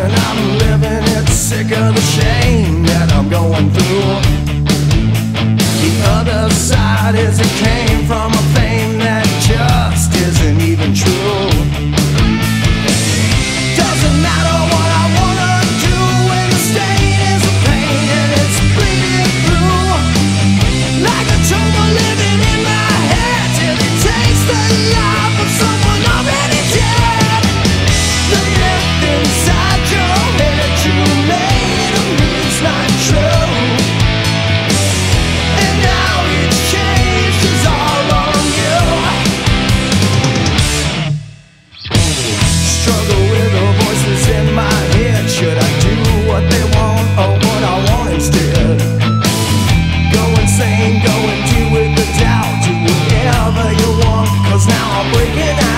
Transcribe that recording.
when I'm living, it's sick of the shame that I'm going through. The other side is it came from a fame that just isn't even true. Doesn't matter what I wanna do when the stain is a pain and it's bleeding through. Like a tumor living in my head till it takes the life of someone already dead. The myth inside your head you made of me is not true. And now it's changed, it's all on you. Struggle with the voices in my head. Should I do what they want or what I want instead? Go insane, go and deal with the doubt. Do whatever you want, 'cause now I'm breaking out.